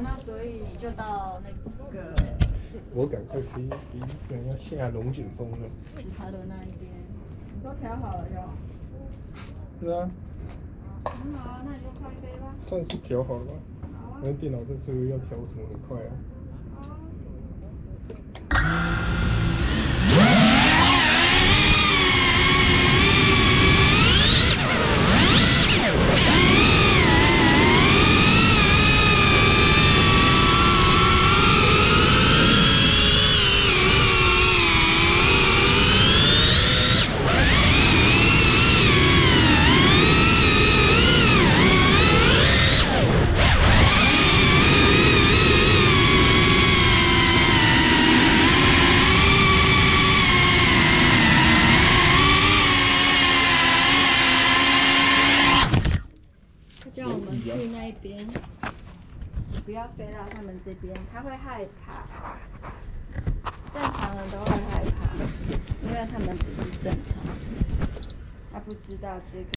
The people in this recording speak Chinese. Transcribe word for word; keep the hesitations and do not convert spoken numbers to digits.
那所以你就到那个。 我赶快飞，等要下龙卷风了。 是他的那一边，都调好了就。 是啊。 很好啊，那你就快飞吧。 算是调好了吧？ 好啊。 那电脑这最后要调什么很快啊。 叫我们去那一边，不要飞到他们这边，他会害怕。正常人都会害怕，因为他们只是正常，他不知道这个。